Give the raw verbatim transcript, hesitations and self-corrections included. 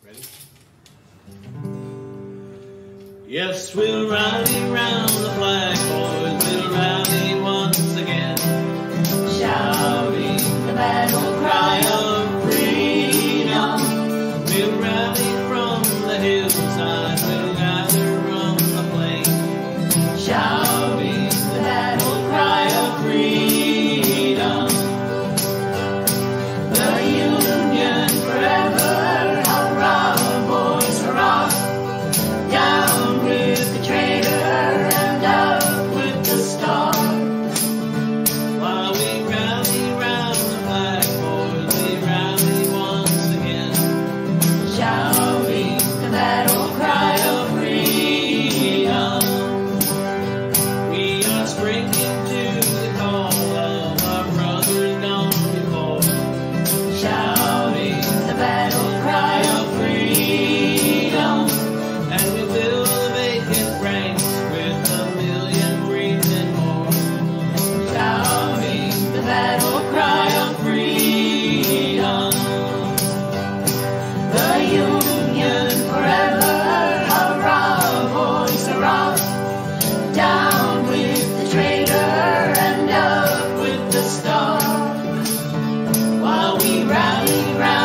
Ready? Yes, we'll rally round the flag, boys, we'll rally once again, shouting the battle cry of freedom. We'll rally from the hillside, we'll gather from the plain, shouting the battle cry of freedom. The Union forever, hurrah, boys, hurrah! Down with the traitor and up with the star. While we rally round the flag, boys, we rally once again, shouting the battle cry of freedom. We are springing to the call of our brothers gone before, shouting the battle cry of freedom. And we fill the vacant ranks with a million breathing more, shouting the battle cry of freedom. The Union forever, hurrah, boys, hurrah! Down with the traitor and up with the star. While we rally round